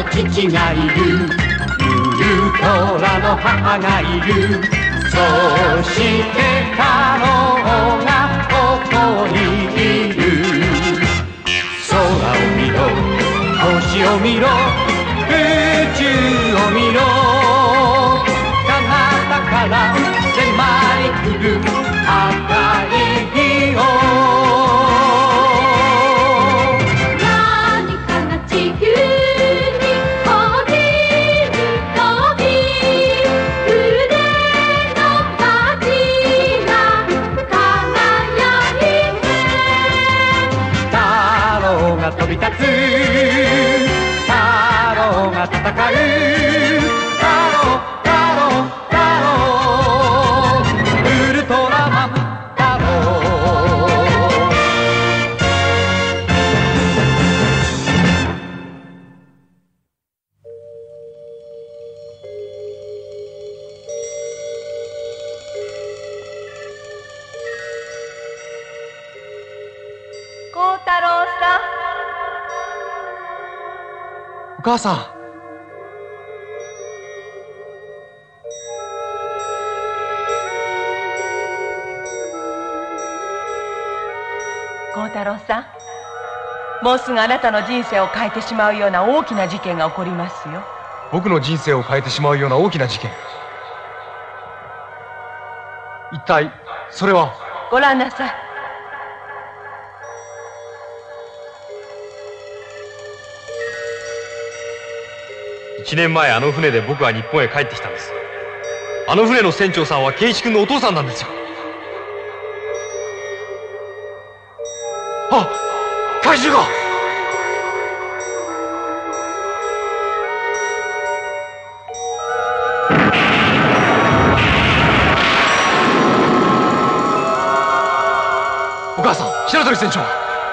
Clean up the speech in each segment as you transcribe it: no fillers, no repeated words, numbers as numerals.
の父がいる、ウルトラの母がいる。そして太郎がここにいる。空を見ろ、星を見ろ、宇宙を見ろ。彼方から迫り来る赤い日を。 何かが地球に降りるとき、腕のバチが輝いて。 太郎が飛び立つ、太郎が戦う。太郎、太郎、太郎、ウルトラマン太郎。 孝太郎さん。 お母さん。 孝太郎さん、もうすぐあなたの人生を変えてしまうような大きな事件が起こりますよ。 僕の人生を変えてしまうような大きな事件。一体それは。 ご覧なさい。 1年前あの船で僕は日本へ帰ってきたんです。あの船の船長さんは圭一君のお父さんなんですよ。あ、怪獣が。お母さん、白鳥船長。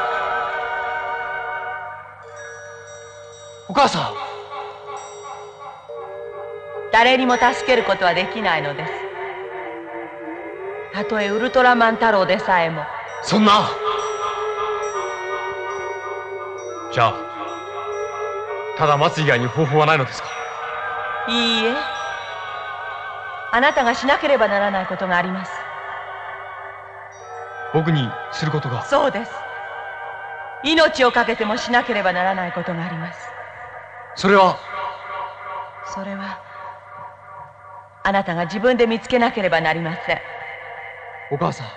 お母さん。 誰にも助けることはできないのです。たとえウルトラマン太郎でさえも。 そんな。じゃあただ待つ以外に方法はないのですか？ いいえ、あなたがしなければならないことがあります。 僕にすることが？ そうです。命を懸けてもしなければならないことがあります。 それはあなたが自分で見つけなければなりません。 お母さん。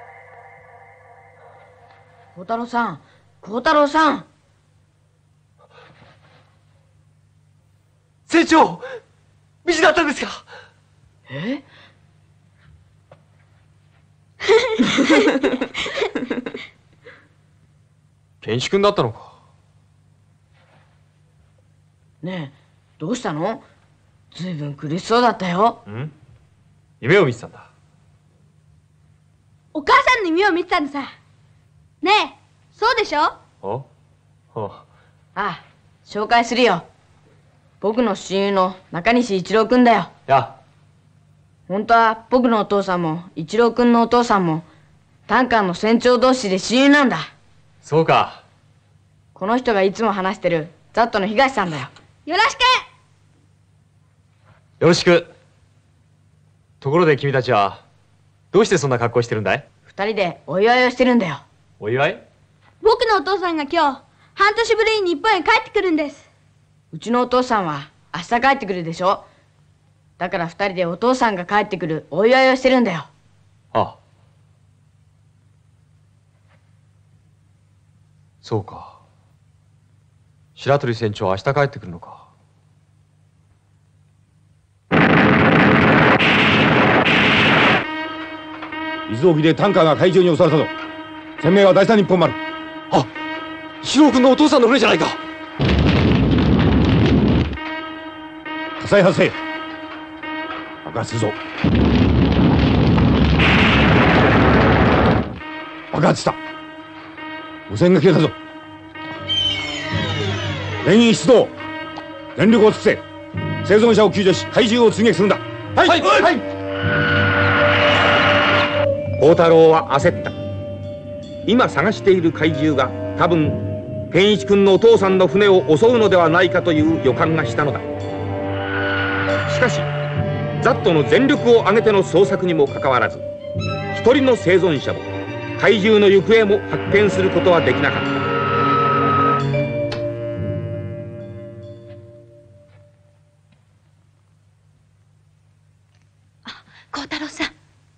孝太郎さん、孝太郎さん。 船長、無事だったんですか？ え？ 健一君だったのか。 ねえ、どうしたの？ずいぶん苦しそうだったよ。 ん？夢を見てたんだ。 お母さんの夢を見てたんださ。ねえ、そうでしょ？ ああ、紹介するよ。僕の親友の中西一郎君だよ。 や。 本当は僕のお父さんも一郎君のお父さんもタンカーの船長同士で親友なんだ。 そうか。 この人がいつも話してるザットの東さんだよ。 よろしく。 よろしく。ところで君たちはどうしてそんな格好してるんだい？ 二人でお祝いをしてるんだよ。 お祝い？ 僕のお父さんが今日半年ぶりに日本へ帰ってくるんです。 うちのお父さんは明日帰ってくるでしょ。だから二人でお父さんが帰ってくるお祝いをしてるんだよ。 ああ。そうか。白鳥船長は明日帰ってくるのか。 伊豆沖でタンカーが海上に襲われたぞ。船名は第三日本丸。 あ、一郎君のお父さんの船じゃないか。 火災発生。爆発するぞ。爆発した。無線が消えたぞ。全員出動。全力を尽くせ。生存者を救助し怪獣を追撃するんだ。 はいはいはい。 孝太郎は焦った。今探している怪獣が多分健一君のお父さんの船を襲うのではないかという予感がしたのだ。しかしザットの全力を挙げての捜索にもかかわらず、一人の生存者も怪獣の行方も発見することはできなかった。 幸太郎さん、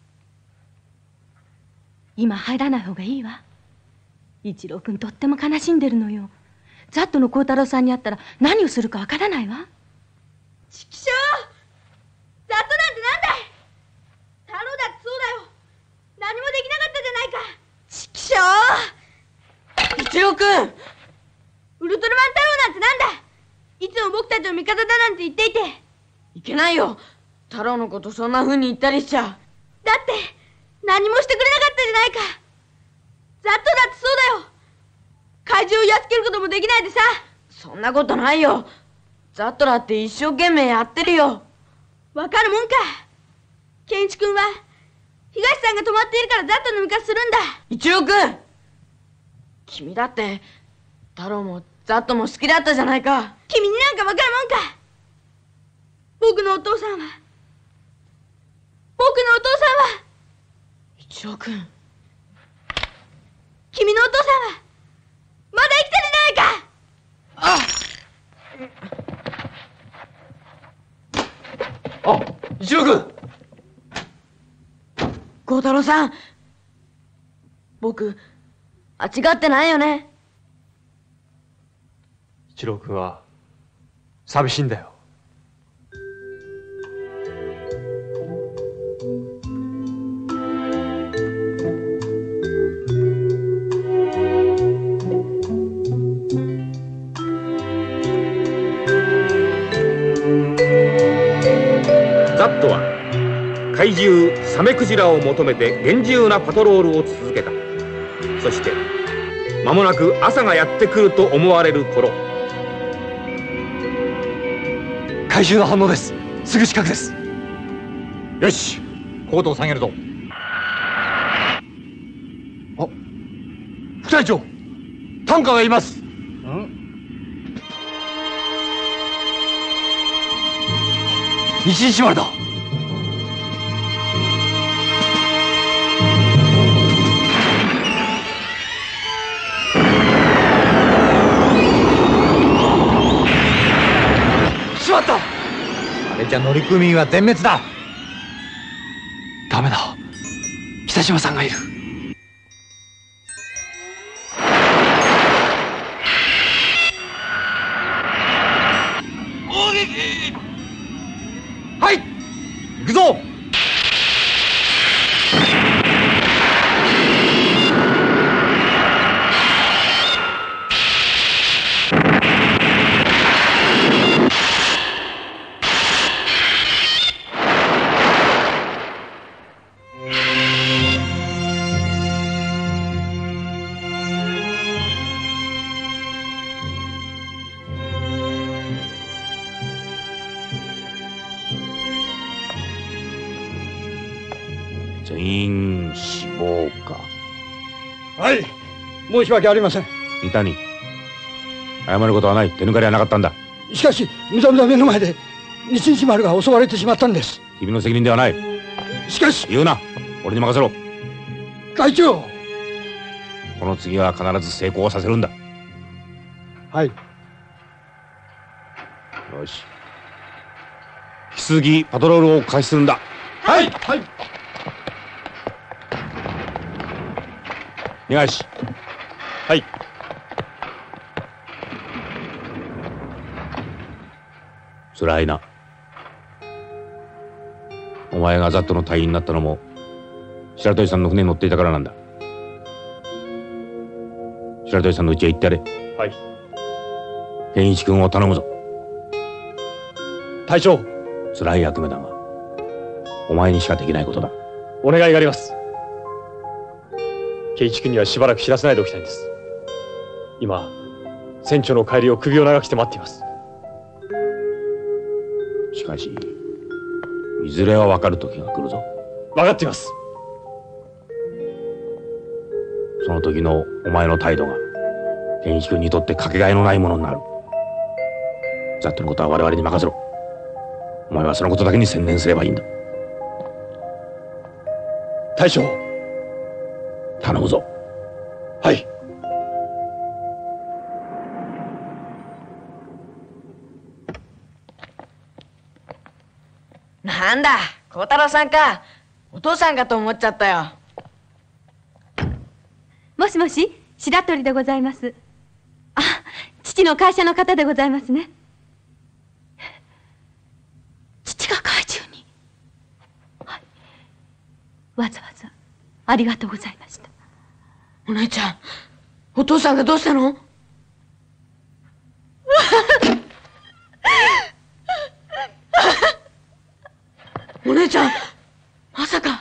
今入らない方がいいわ。一郎君とっても悲しんでるのよ。ザットの幸太郎さんに会ったら何をするかわからないわ。 ちきしょう、ザットなんてなんだい。太郎だってそうだよ。何もできなかったじゃないか。ちきしょう。 一郎君、 ウルトラマン太郎なんてなんだ。いつも僕たちの味方だなんて言っていて。 いけないよ。太郎のことそんな風に言ったりしちゃ。 だって何もしてくれなかったじゃないか。ザットだってそうだよ。怪獣をやっつけることもできないでさ。 そんなことないよ。ザットだって一生懸命やってるよ。 わかるもんか。ケンイチ君は東さんが泊まっているからザットの味方するんだ。 一郎君、君だって太郎もザットも好きだったじゃないか。 君になんかわかるもんか。僕のお父さんは一郎君、 君のお父さんはまだ生きてるじゃないか。 一郎君。 幸太郎さん、僕間違ってないよね。 一郎君は寂しいんだよ。 ザットは怪獣サメクジラを求めて厳重なパトロールを続けた。そして間もなく朝がやってくると思われる頃、 怪獣の反応です。すぐ近くです。 よし、高度を下げるぞ。 あ、副隊長、タンカーがいます。西石丸だ。しまった。あれじゃ乗組員は全滅だ。ダメだ、北島さんがいる。はい、行くぞ。 全員死亡か。 はい、申し訳ありません。 三谷、謝ることはない。手抜かりはなかったんだ。 しかしむざむざ目の前で西石丸が襲われてしまったんです。 君の責任ではない。 しかし言うな、俺に任せろ。 会長。 この次は必ず成功させるんだ。 はい。 よし、引き続きパトロールを開始するんだ。 はいはい。 願いし。はい。辛いな。お前がザットの隊員になったのも白鳥さんの船に乗っていたからなんだ。白鳥さんの家へ行ってやれ。 はい。 健一君を頼むぞ。 隊長、 辛い役目だがお前にしかできないことだ。 お願いがあります。圭一君にはしばらく知らせないでおきたいんです。今船長の帰りを首を長くして待っています。 しかしいずれは分かる時が来るぞ。 分かっています。 その時のお前の態度が健一君にとってかけがえのないものになる。ザットのことは我々に任せろ。お前はそのことだけに専念すればいいんだ。 大将。 頼むぞ。 はい。 なんだ、孝太郎さんか。お父さんかと思っちゃったよ。 もしもし、白鳥でございます。あ、父の会社の方でございますね。父が怪獣に。はい。わざわざありがとうございました。 お姉ちゃん、お父さんがどうしたの？お姉ちゃん、まさか。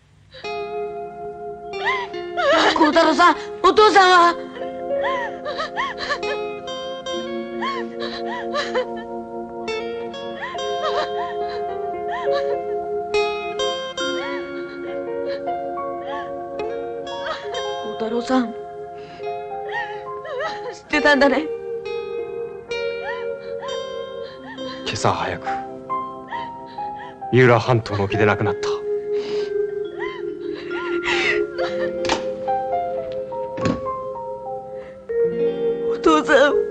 孝太郎さん、お父さんは。孝太郎さん、知ってたんだね。 今朝早く三浦半島の沖で亡くなった。 お父さん。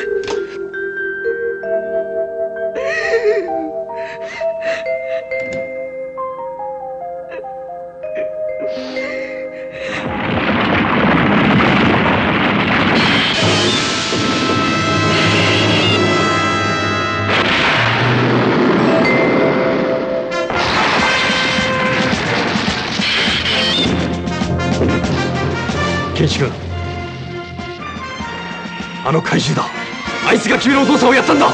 健一君、あの怪獣だ。あいつが君のお父さんをやったんだ。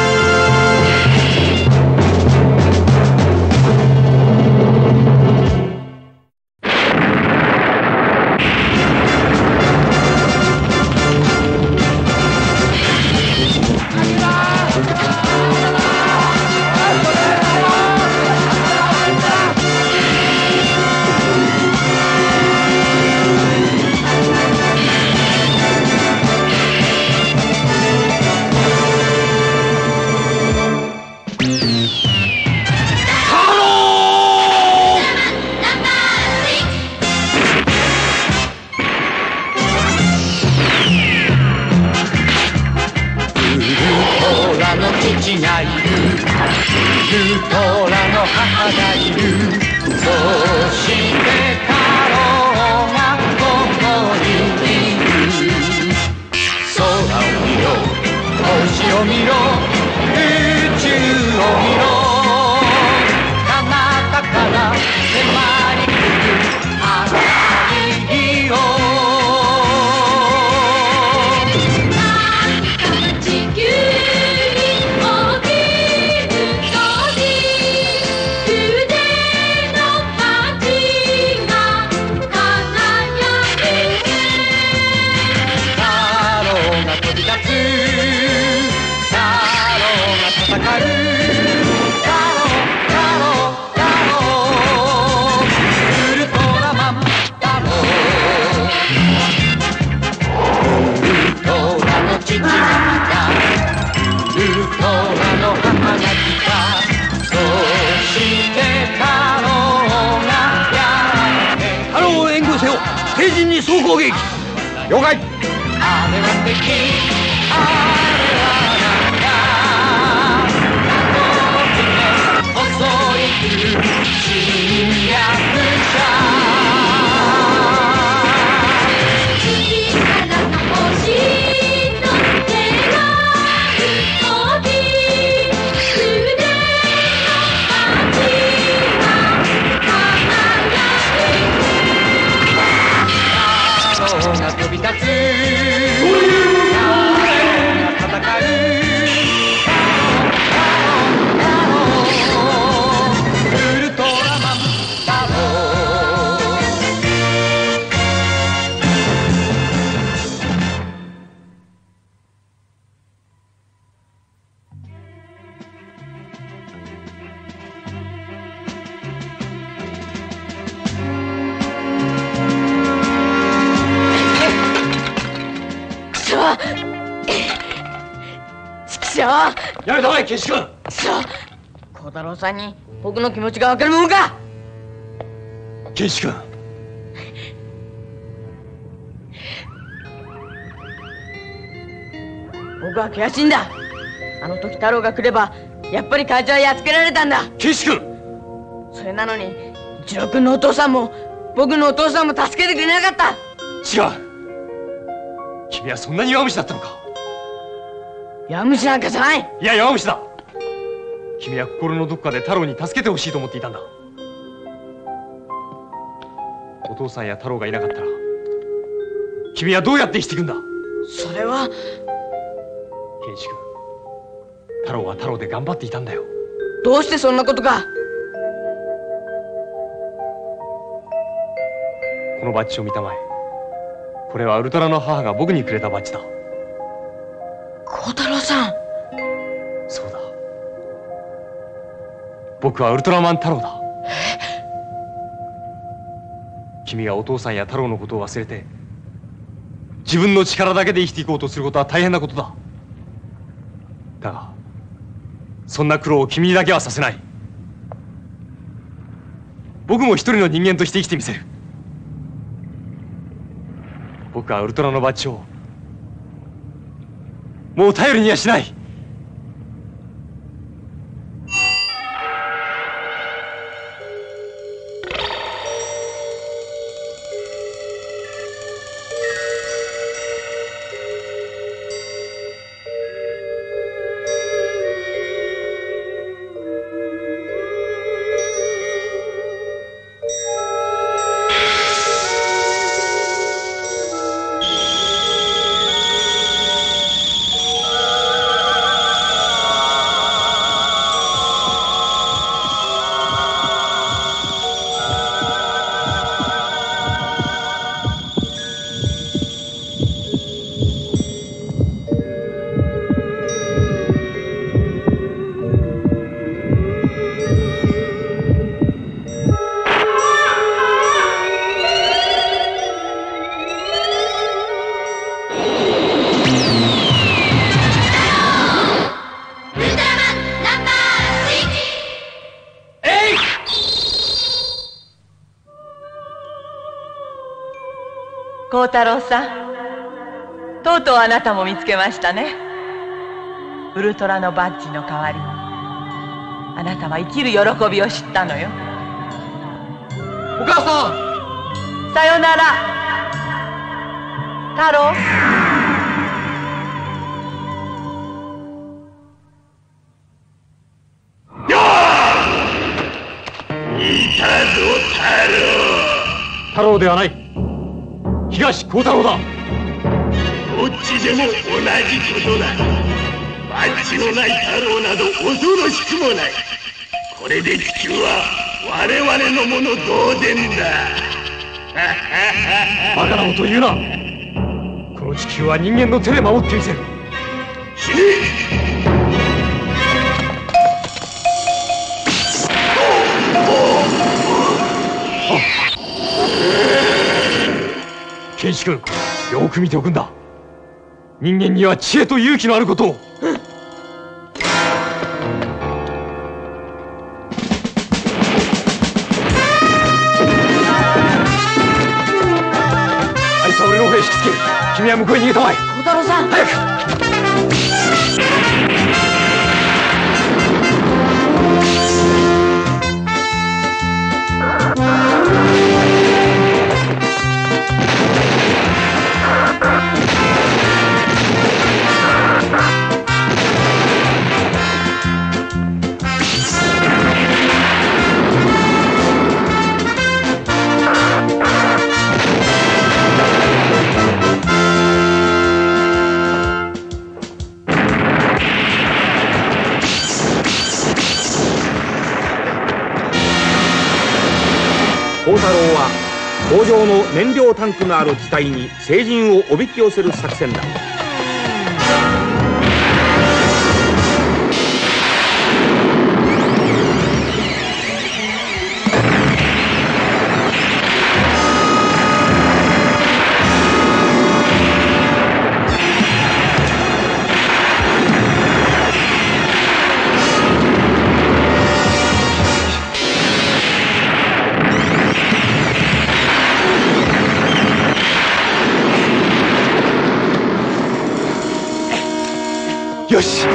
父がいる、ルトラの母がいる。そして太郎がここにいる。空を見ろ、星を見ろ、宇宙を見ろ。彼方から迫り来るあなたによ。 敵陣に総攻撃。 了解。 あれは敵、あれはなんだ。襲い来る侵略者。小さな星の手が飛び、船の街が輝く。が飛び立つ。 しょう。ちくしょう。 やめたまえケンシ君。 ちくしょう。孝太郎さんに僕の気持ちがわかるもんか。 ケンシ君。 僕は悔しいんだ。あの時太郎が来ればやっぱり会長はやっつけられたんだ。 ケンシ君。 それなのに一郎君のお父さんも僕のお父さんも助けてくれなかった。 違う。君はそんなに弱虫だったのか。 弱虫なんかじゃない。 いや弱虫だ。君は心のどこかで太郎に助けてほしいと思っていたんだ。お父さんや太郎がいなかったら君はどうやって生きていくんだ。 それはケンシ君、太郎は太郎で頑張っていたんだよ。 どうしてそんなことか。 このバッジを見たまえ。これはウルトラの母が僕にくれたバッジだ。 孝太郎さん。 そうだ、僕はウルトラマン太郎だ。君がお父さんや太郎のことを忘れて自分の力だけで生きていこうとすることは大変なことだ。だがそんな苦労を君にだけはさせない。僕も一人の人間として生きてみせる。僕はウルトラのバッジをもう頼りにはしない。 孝太郎さん、とうとうあなたも見つけましたね。ウルトラのバッジの代わりにあなたは生きる喜びを知ったのよ。 お母さん、さよなら太郎。 いたぞ太郎ではない、東幸太郎だ。 どっちでも同じことだ。バッジのない太郎など恐ろしくもない。これで地球は我々のもの同然だ。 バカなこと言うな。この地球は人間の手で守ってみせる。 死ね。 ケンシ君、よく見ておくんだ。人間には知恵と勇気のあることを。あいつは俺の方へ引きつける。君は向こうへ逃げたまえ。 孝太郎さん、 早く。 孝太郎は工場の燃料タンクのある地帯に聖人をおびき寄せる作戦だ。 よし。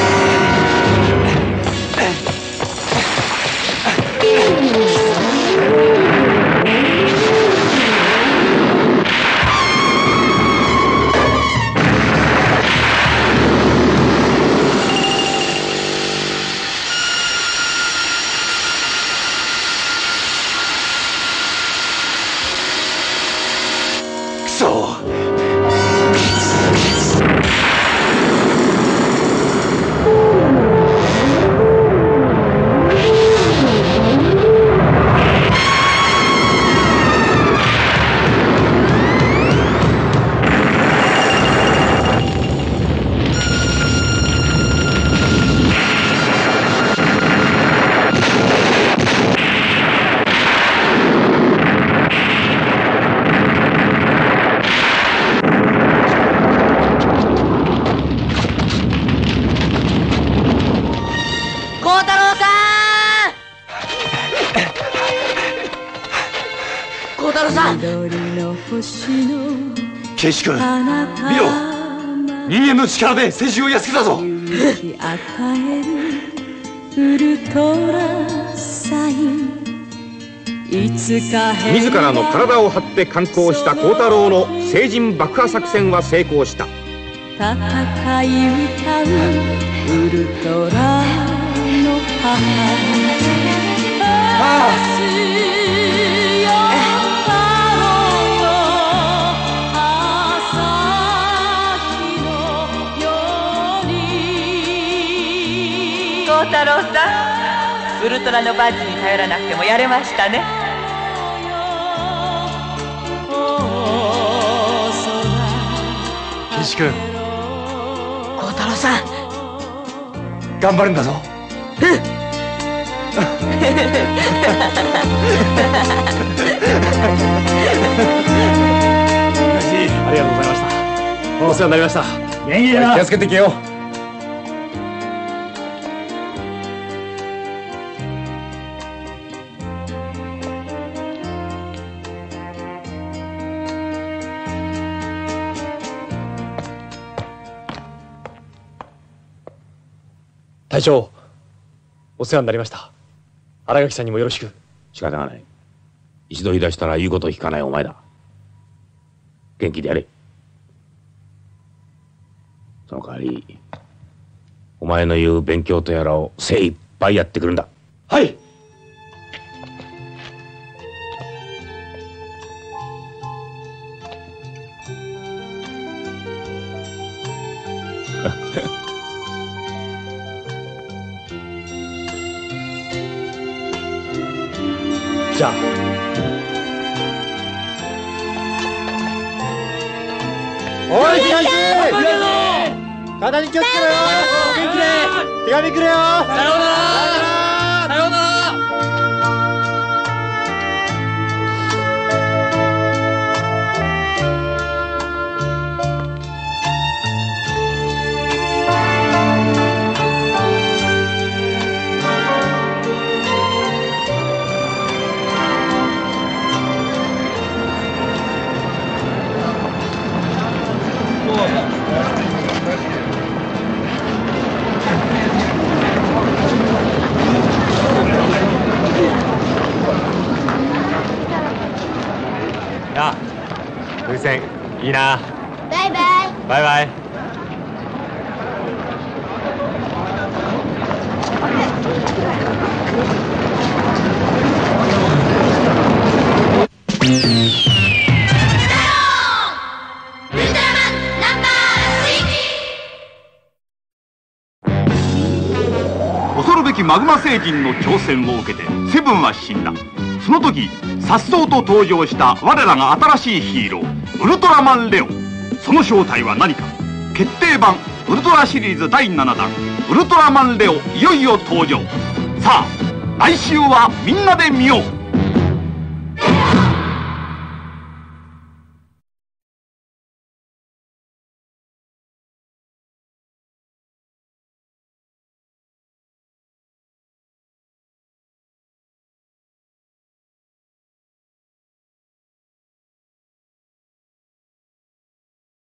ケイシ君、見ろ。人間の力で戦士を安けたぞ。 自らの体を張って敢行した幸太郎の聖人爆破作戦は成功した。 戦い歌うウルトラの母。 幸太郎さん、ウルトラのバッジに頼らなくてもやれましたね。 ケイシ君、 幸太郎さん、 頑張るんだぞ。ありがとうございました。お世話になりました。元気でな。気をつけてけよ。隊長、お世話になりました。新垣さんにもよろしく。 仕方がない。一度言い出したら言うことを聞かないお前だ。元気でやれ。その代わりお前の言う勉強とやらを精一杯やってくるんだ。 はい。じゃあ。 おい、東！体に気をつけろよ！元気で！手紙くれよ！さようなら！さようなら！ やあ、風船いいな。 バイバイ。 バイバイ。 恐るべきマグマ星人の挑戦を受けてセブンは死んだ。その時颯爽と登場した我らが新しいヒーローウルトラマンレオ。その正体は何か。決定版ウルトラシリーズ第7弾ウルトラマンレオ、いよいよ登場。さあ来週はみんなで見よう。